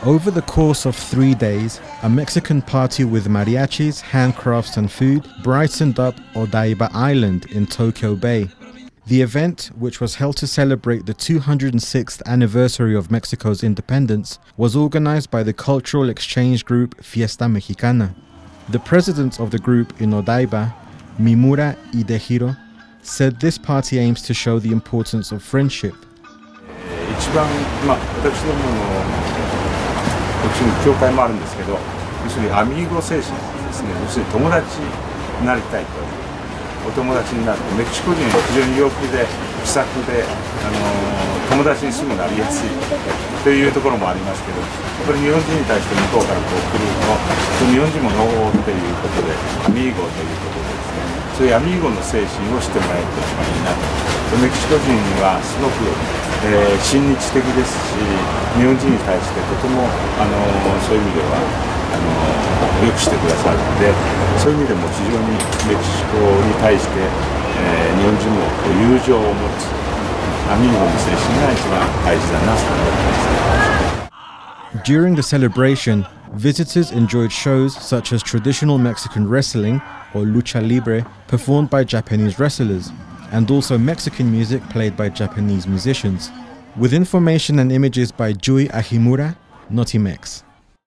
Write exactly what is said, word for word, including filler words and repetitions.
Over the course of three days, a Mexican party with mariachis, handcrafts and food brightened up Odaiba Island in Tokyo Bay. The event, which was held to celebrate the two hundred sixth anniversary of Mexico's independence, was organized by the cultural exchange group Fiesta Mexicana. The president of the group in Odaiba, Mimura Hidehiro, said this party aims to show the importance of friendship. 一番、まあ、私どものうちの教会もあるんですけど、要するにアミーゴ精神ですね。要するに友達になりたいと、お友達になる。メキシコ人は非常に陽気で気さくで、あのー、友達にすぐなりやすいというところもありますけど、これ日本人に対して向こうからこう来ると、日本人もノーっていうことで、アミーゴということでですね、そういうアミーゴの精神を知ってもらえると一番いいなと。メキシコ人はすごく、えー、親日的ですし、日本人に対してとても、あのー、そういう意味ではあのー、よくしてくださるので、そういう意味でも非常にメキシコに対して、えー、日本人もこう友情を持つアミーゴの精神が一番大事だなと思ってます。 During the celebration, visitors enjoyed shows such as traditional Mexican wrestling or lucha libre performed by Japanese wrestlers, and also Mexican music played by Japanese musicians. With information and images by Jui Ahimura, Notimex.